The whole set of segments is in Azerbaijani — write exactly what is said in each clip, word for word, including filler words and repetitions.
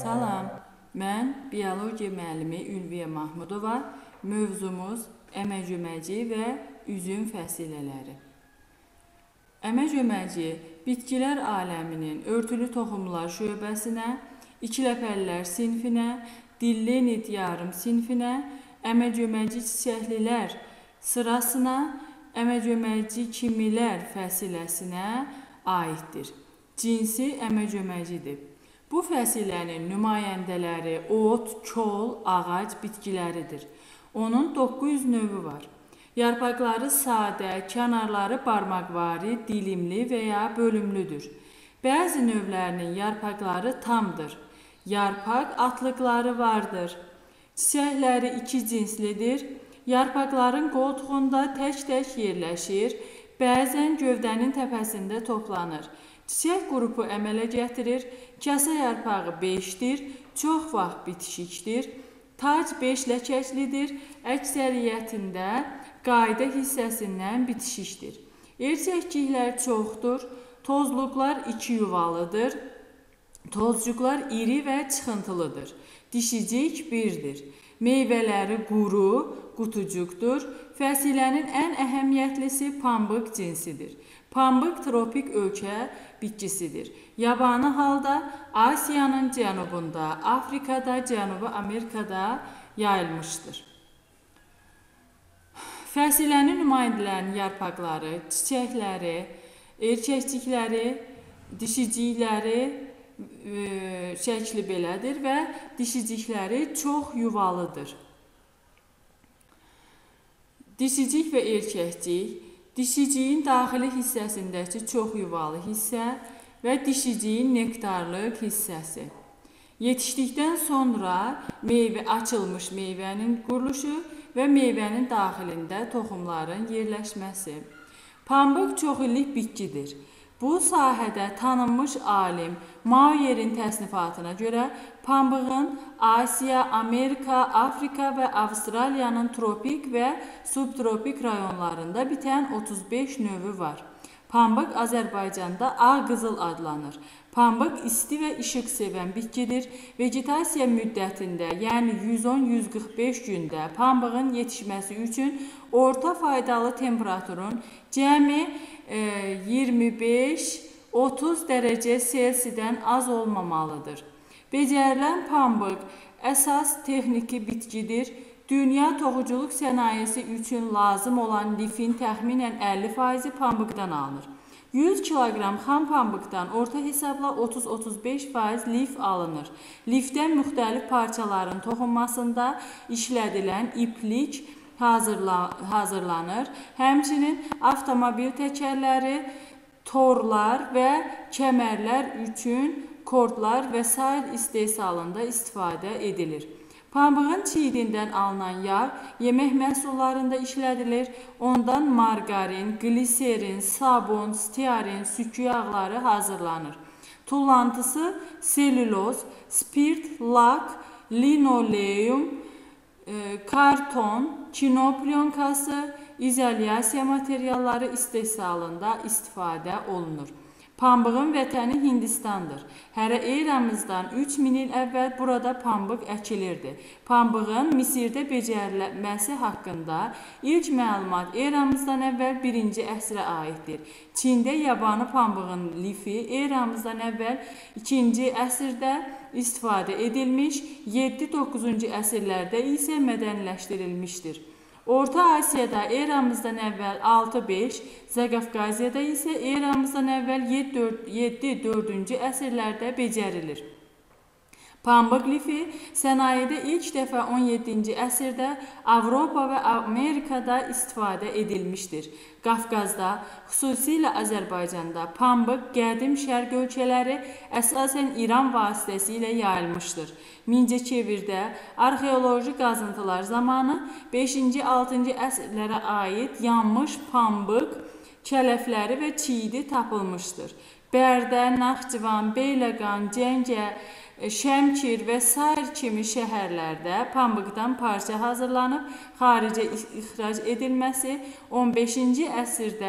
Salam, mən biologiya müəllimi Ülviyə Mahmudova, mövzumuz əməcöməci və üzüm fəsilələri. Əməcöməci bitkilər aləminin örtülü toxumlar şöbəsinə, ikiləpəllər sinfinə, dillenid yarım sinfinə, əməcöməci çiçəklilər sırasına, əməcöməci kimilər fəsiləsinə aiddir. Cinsi əməcöməcidi. Bu fəsilənin nümayəndələri ot, kol, ağac bitkiləridir. Onun doqquz yüz növü var. Yarpaqları sadə, kənarları barmaqvari, dilimli və ya bölümlüdür. Bəzi növlərinin yarpaqları tamdır. Yarpaq atlıqları vardır. Çiçəkləri iki cinslidir. Yarpaqların qoltuğunda tək-tək yerləşir. Bəzən gövdənin təpəsində toplanır. Çiçək qrupu əmələ gətirir. Kasa yarpağı beşdir. Çox vaxt bitişikdir. Tac beş ləkəklidir. Əksəriyyətində qayda hissəsindən bitişikdir. Erkəkciklər çoxdur. Tozluqlar iki yuvalıdır. Tozcuqlar iri və çıxıntılıdır. Dişicik birdir. Meyvələri quru, qutucuqdur. Fəsilənin ən əhəmiyyətlisi pambıq cinsidir. Pambıq tropik ölkə bitkisidir. Yabani halda Asiyanın cənubunda, Afrikada, Cənubi Amerikada yayılmışdır. Fəsilənin nümayəndələrinin yarpaqları, çiçəkləri, erkəkcikləri, dişicikləri e, şəkli belədir və dişicikləri çox yuvalıdır. Dişicik və erkəkcik, dişiciyin daxili hissəsindəki çox yuvalı hissə və dişiciyin nektarlıq hissəsi. Yetişdikdən sonra meyvə açılmış meyvənin quruluşu və meyvənin daxilində toxumların yerləşməsi. Pambıq çoxillik bitkidir. Bu sahədə tanınmış alim Mauyer'in təsnifatına görə pambığın Asiya, Amerika, Afrika və Avstraliyanın tropik və subtropik rayonlarında bitən otuz beş növü var. Pambıq Azərbaycanda ağ qızıl adlanır. Pambıq isti və işıq sevən bitkidir. Vegetasiya müddətində, yəni yüz on yüz qırx beş gündə pambığın yetişməsi üçün orta faydalı temperaturun cəmi e, iyirmi beş otuz dərəcə Selsidən az olmamalıdır. Becərilən pambıq əsas texniki bitkidir. Dünya toxuculuq sənayesi üçün lazım olan lifin təxminən əlli faizi pambıqdan alınır. yüz kiloqram xam pambıqdan orta hesabla otuz otuz beş faiz lif alınır. Lifdən müxtəlif parçaların toxunmasında işlədilən iplik hazırla hazırlanır. Həmçinin avtomobil təkərləri, torlar və kəmərlər üçün kordlar və sair istehsalında istifadə edilir. Pambığın çiydindən alınan yağ yemək məhsullarında işlədilir. Ondan margarin, gliserin, sabun, stearin, sükü yağları hazırlanır. Tullantısı selüloz, spirt, lak, linoleum, karton, kino plyonkası, izolyasiya materialları istehsalında istifadə olunur. Pambığın vətəni Hindistandır. Hərə eramızdan üç min il əvvəl burada pambıq əkilirdi. Pambığın Misirdə becərilməsi haqqında ilk məlumat eramızdan əvvəl birinci əsrə aiddir. Çində yabani pambığın lifi eramızdan əvvəl ikinci əsrdə istifadə edilmiş, yeddi doqquzuncu əsrlərdə isə mədəniləşdirilmişdir. Orta Asiyada eramızdan əvvəl altı beş, Zəqafqaziyada isə eramızdan əvvəl yeddi dördüncü əsrlərdə becərilir. Pambıq lifi sənayedə ilk dəfə on yeddinci əsrdə Avropa və Amerikada istifadə edilmişdir. Qafqazda, xüsusilə Azərbaycanda pambıq qədim şərq ölkələri əsasən İran vasitəsilə yayılmışdır. Mingəçevirdə arxeoloji qazıntılar zamanı beşinci altıncı əsrlərə aid yanmış pambıq kələfləri və çiyidi tapılmışdır. Bərdə, Naxçıvan, Beyləqan, Cəngə, Şəmkir və sair kimi şəhərlərdə pambıqdan parça hazırlanıb xaricə ixrac edilməsi, on beşinci əsrdə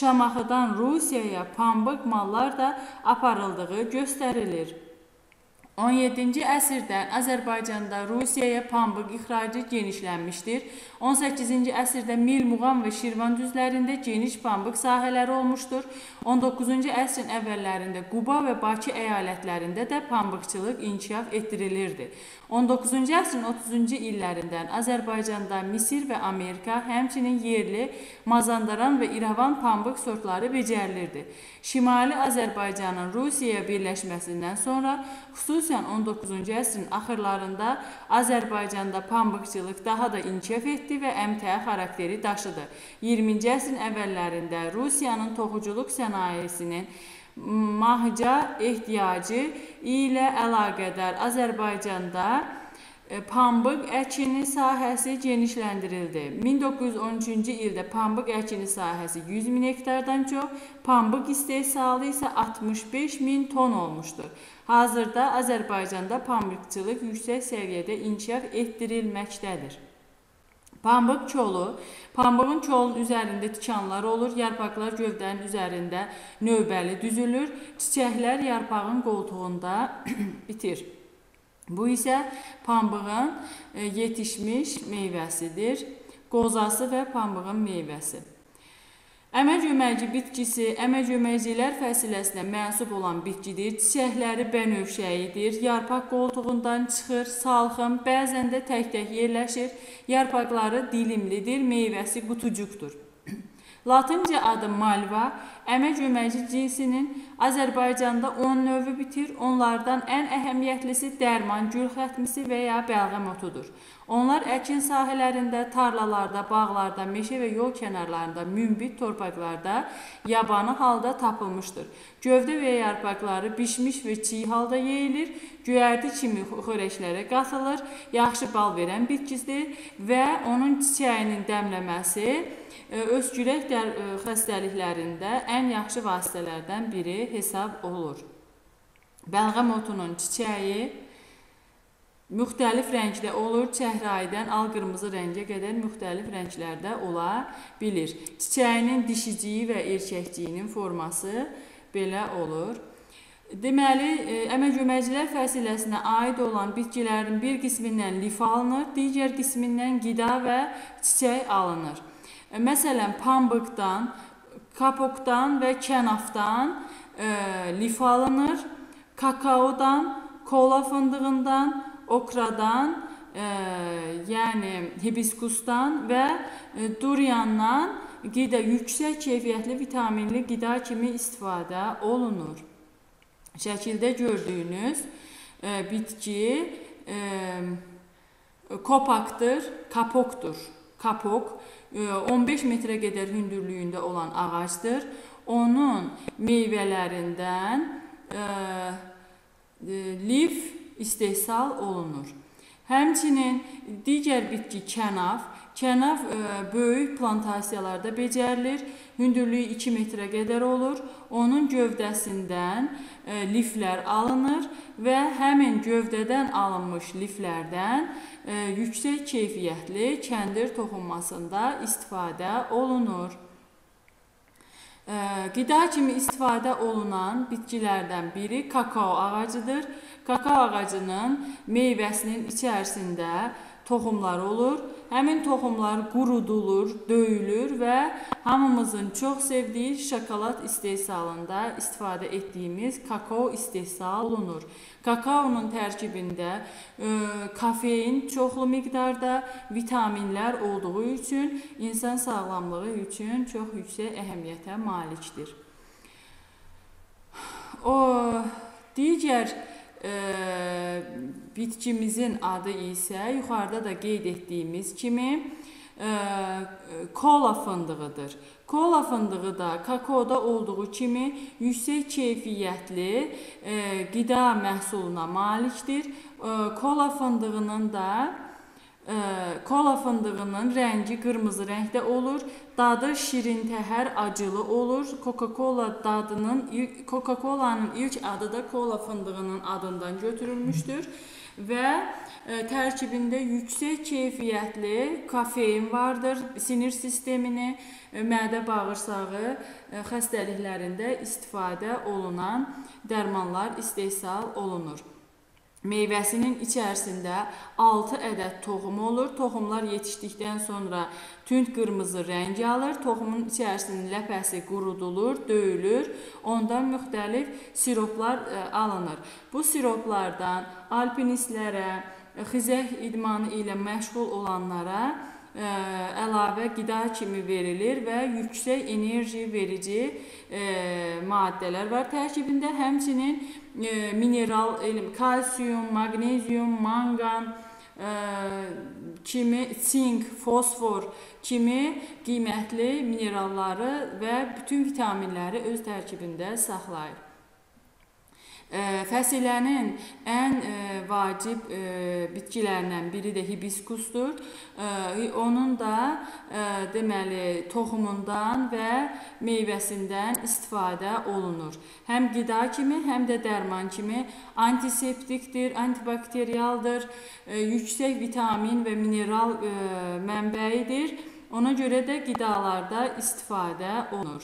Şamaxıdan Rusiyaya pambıq mallar da aparıldığı göstərilir. on yeddinci əsrdən Azərbaycanda Rusiyaya pambıq ixracı genişlənmişdir. on səkkizinci əsrdə Mil, Muğam və Şirvan düzlərində geniş pambıq sahələri olmuşdur. on doqquzuncu əsrin əvvəllərində Quba və Bakı əyalətlərində də pambıqçılıq inkişaf etdirilirdi. on doqquzuncu əsrin otuzuncu illərindən Azərbaycanda Misir və Amerika, həmçinin yerli Mazandaran və İrəvan pambıq sortları becərilirdi. Şimali Azərbaycanın Rusiyaya birləşməsindən sonra, xüsusən on doqquzuncu əsrin axırlarında Azərbaycanda pambıqçılıq daha da inkişaf etdi və əmtəə xarakteri daşıdı. iyirminci əsrin əvvəllərində Rusiyanın toxuculuq sənayesinin mahca ehtiyacı ilə əlaqədar Azərbaycanda pambıq əkini sahəsi genişləndirildi. min doqquz yüz on üçüncü ildə pambıq əkini sahəsi yüz min hektardan çox, pambıq istehsalı isə altmış beş min ton olmuşdur. Hazırda Azərbaycanda pambıqçılıq yüksək səviyyədə inkişaf etdirilməkdədir. Pambıq kolu, pambığın kolun üzərində tikanlar olur, yarpaqlar gövdənin üzərində növbəli düzülür, çiçəklər yarpağın qoltuğunda bitir. Bu isə pambığın yetişmiş meyvəsidir, qozası və pambığın meyvəsi. Əmə-gömərci bitkisi, əmə-gömərcilər fəsiləsinə mənsub olan bitkidir. Çiçəkləri bənövşəyidir, yarpaq qoltuğundan çıxır, salxım, bəzən də tək-tək yerləşir, yarpaqları dilimlidir, meyvəsi qutucuqdur. Latınca adı malva, əmə-gömərci cinsinin Azərbaycanda on növü bitir. Onlardan ən əhəmiyyətlisi dərman, gül xətmisi və ya bəlğəm otudur. Onlar əkin sahələrində, tarlalarda, bağlarda, meşə və yol kənarlarında, münbit torpaqlarda yabanı halda tapılmışdır. Gövdə və yarpaqları bişmiş və çiğ halda yeyilir, göyərti kimi xörəklərə qatılır, yaxşı bal verən bitkisidir və onun çiçəyinin dəmləməsi öskürək xəstəliklərində ən yaxşı vasitələrdən biri hesab olur. Bəlğəm otunun çiçəyi müxtəlif rəngdə olur, çəhrayıdan al-qırmızı rəngə qədər müxtəlif rənglərdə ola bilir. Çiçəyinin dişiciyi və erkəkciyinin forması belə olur. Deməli, əmə-gömərcilər fəsiləsinə aid olan bitkilərin bir qismindən lif alınır, digər qismindən qida və çiçək alınır. Məsələn, pambıqdan, kapokdan və kənafdan e, lif alınır, kakaodan, kola fındığından, okradan, e, yəni hibiskusdan və e, duriyandan qida, yüksək keyfiyyətli vitaminli qida kimi istifadə olunur. Şəkildə gördüyünüz e, bitki e, kopakdır, kapokdur. Kapok on beş metrə qədər hündürlüyündə olan ağacdır. Onun meyvələrindən e, lif istehsal olunur. Həmçinin digər bitki kənaf. Kənaf e, böyük plantasiyalarda becərilir. Hündürlüyü iki metrə qədər olur. Onun gövdəsindən e, liflər alınır və həmin gövdədən alınmış liflərdən e, yüksək keyfiyyətli kəndir toxunmasında istifadə olunur. E, qida kimi istifadə olunan bitkilərdən biri kakao ağacıdır. Kakao ağacının meyvəsinin içərisində toxumlar olur. Həmin toxumlar qurudulur, döyülür və hamımızın çox sevdiyi şokolad istehsalında istifadə etdiyimiz kakao istehsal olunur. Kakaonun tərkibində e, kafein çoxlu miqdarda vitaminlər olduğu üçün insan sağlamlığı üçün çox yüksək əhəmiyyətə malikdir. O digər E, bitkimizin adı isə yuxarıda da qeyd etdiyimiz kimi e, kola fındığıdır. Kola fındığı da kakaoda olduğu kimi yüksək keyfiyyətli e, qida məhsuluna malikdir. E, kola fındığının da e, kola fındığının rəngi qırmızı rəngdə olur. Dadı şirin, təhər, acılı olur. Coca-Cola dadının, Coca-Cola'nın ilk adı da kola fındığının adından götürülmüşdür və e, tərkibində yüksək keyfiyyətli kafein vardır. Sinir sistemini, e, mədə bağırsağı e, xəstəliklərində istifadə olunan dərmanlar istehsal olunur. meyvəsinin içərisində altı ədəd toxum olur. Toxumlar yetişdikdən sonra tünd qırmızı rəng alır. Toxumun içərisinin ləpəsi qurudulur, döyülür. Ondan müxtəlif siroplar alınır. Bu siroplardan alpinistlərə, xizək idmanı ilə məşğul olanlara ə, əlavə qida kimi verilir və yüksək enerji verici ə, maddələr var tərkibində. Həmçinin ə, mineral, kalsiyum, maqnezium, manqan ə, kimi, sink, fosfor kimi qiymətli mineralları və bütün vitaminləri öz tərkibində saxlayır. Fəsilənin ən vacib bitkilərindən biri də hibiskusdur. Onun da deməli toxumundan və meyvəsindən istifadə olunur. Həm qida kimi, həm də dərman kimi antiseptikdir, antibakteriyaldır, yüksək vitamin və mineral mənbəyidir. Ona görə də qidalarda istifadə olunur.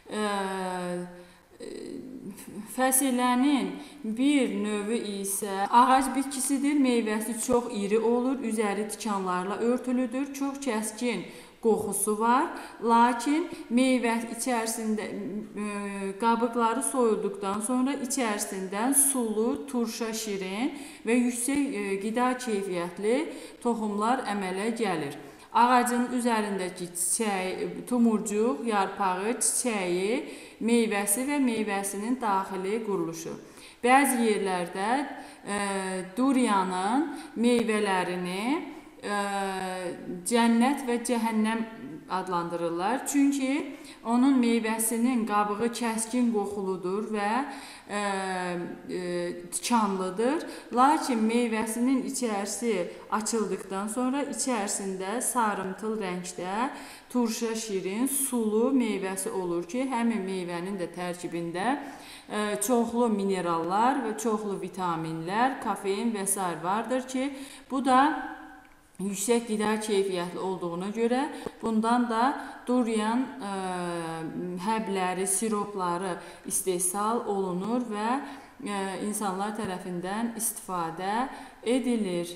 Fəsilənin bir növü isə ağac bitkisidir. Meyvəsi çox iri olur, üzəri tikanlarla örtülüdür, çox kəskin qoxusu var. Lakin meyvə içərisində qabıqları soyulduqdan sonra içərisindən sulu, turşa, şirin və yüksək qida keyfiyyətli toxumlar əmələ gəlir. Ağacın üzərindəki çiçəyi, tumurcuq, yarpağı, çiçəyi, meyvəsi və meyvəsinin daxili quruluşu. Bəzi yerlərdə e, duriyanın meyvələrini e, cənnət və cəhənnəm adlandırırlar. Çünki onun meyvəsinin qabığı kəskin qoxuludur və e, e, tikanlıdır. Lakin meyvəsinin içərisi açıldıqdan sonra içərisində sarımtıl rəngdə turşa, şirin, sulu meyvəsi olur ki, həmin meyvənin də tərkibində e, çoxlu minerallar və çoxlu vitaminlər, kafein və s. vardır ki, bu da yüksək qida keyfiyyətli olduğuna görə bundan da durian ə, həbləri, siropları istehsal olunur və ə, insanlar tərəfindən istifadə edilir.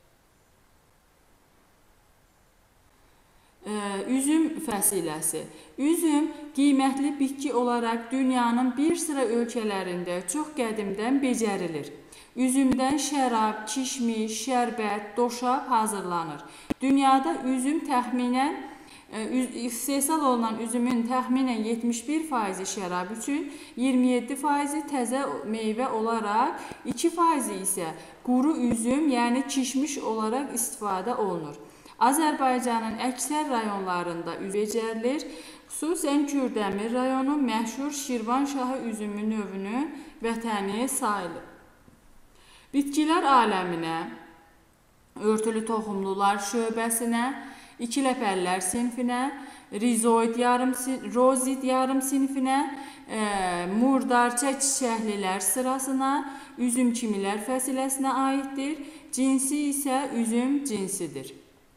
Ə, üzüm fəsiləsi. Üzüm qiymətli bitki olaraq dünyanın bir sıra ölkələrində çox qədimdən becərilir. Üzümdən şərab, kişmiş, şərbət, doşab hazırlanır. Dünyada üzüm təxminən, istehsal olunan üzümün təxminən yetmiş bir faizi şərab üçün, iyirmi yeddi faizi təzə meyvə olaraq, iki faizi isə quru üzüm, yəni kişmiş olaraq istifadə olunur. Azərbaycanın əksər rayonlarında üzüm becərilir. Xüsusən Kürdəmir rayonu məşhur Şirvanşahı üzümü növünün vətəni sayılır. Bitkilər aləminə, örtülü toxumlular şöbəsinə, ikiləpəllər sinfinə, rizoid yarım, rozid yarım sinfinə, e, murdarça çiçəklilər sırasına, üzüm kimilər fəsiləsinə aiddir. Cinsi isə üzüm cinsidir.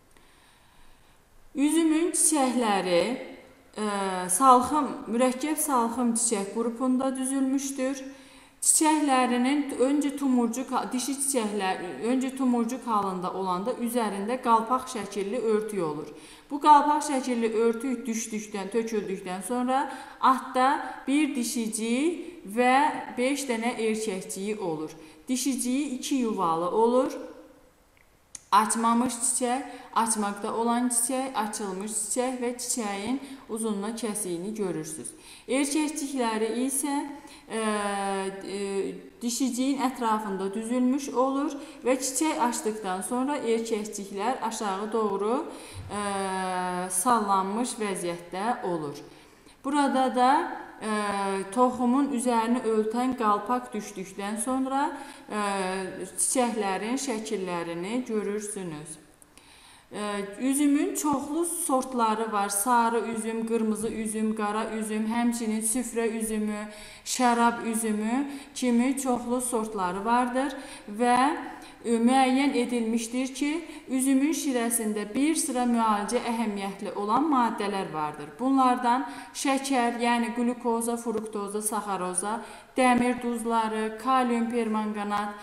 Üzümün çiçəkləri e, salxım, mürəkkəb salxım çiçək qrupunda düzülmüşdür. Çiçəklərinin öncə tumurcuq, dişi çiçəklər öncə tumurcuq halında olanda üzərində qalpaq şəkilli örtük olur. Bu qalpaq şəkilli örtük düşdükdən, töküldükdən sonra atda bir dişiciyi və beş dənə erkəkciyi olur. Dişiciyi iki yuvalı olur. Açmamış çiçək, açmaqda olan çiçək, açılmış çiçək və çiçəyin uzunluğuna kəsiyini görürsünüz. Erkəkcikləri isə e, e, dişiciyin ətrafında düzülmüş olur və çiçək açdıqdan sonra erkəkciklər aşağı doğru e, sallanmış vəziyyətdə olur. Burada da e, toxumun üzərini örtən qalpaq düşdükdən sonra e, çiçəklərin şəkillərini görürsünüz. E, üzümün çoxlu sortları var. Sarı üzüm, qırmızı üzüm, qara üzüm, həmçinin süfrə üzümü, şərab üzümü kimi çoxlu sortları vardır və müəyyən edilmişdir ki, üzümün şirəsində bir sıra müalicə əhəmiyyətli olan maddələr vardır. Bunlardan şəkər, yəni glukoza, fruktoza, saxaroza, dəmir duzları, kalium permanganat,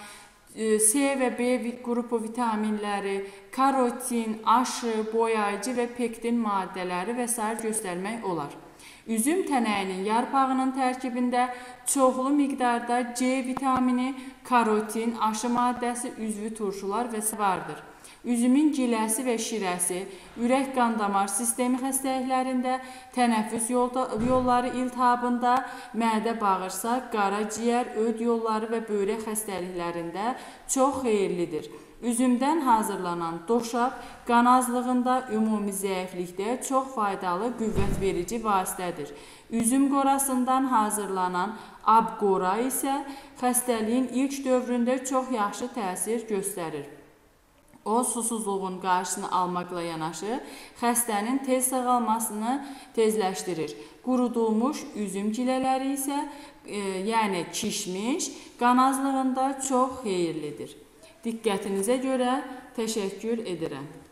C və B qrupu vitaminləri, karotin, aşı, boyayıcı və pektin maddələri və s. göstərmək olar. Üzüm tənəyinin yarpağının tərkibində çoxlu miqdarda C vitamini, karotin, aşı maddəsi, üzvü turşular və s. vardır. Üzümün giləsi və şirəsi ürək-qan damar sistemi xəstəliklərində, tənəffüs yolları iltihabında, mədə-bağırsaq, qaraciyər, öd yolları və böyrək xəstəliklərində çox xeyirlidir. Üzümdən hazırlanan doşab qan azlığında, ümumi zəiflikdə çox faydalı qüvvət verici vasitədir. Üzüm qorasından hazırlanan abqora isə xəstəliyin ilk dövründə çox yaxşı təsir göstərir. O, susuzluğun qarşısını almaqla yanaşı, xəstənin tez sağalmasını tezləşdirir. Qurudulmuş üzüm gilələri isə, e, yəni kişmiş, qan azlığında çox xeyirlidir. Diqqətinizə görə təşəkkür edirəm.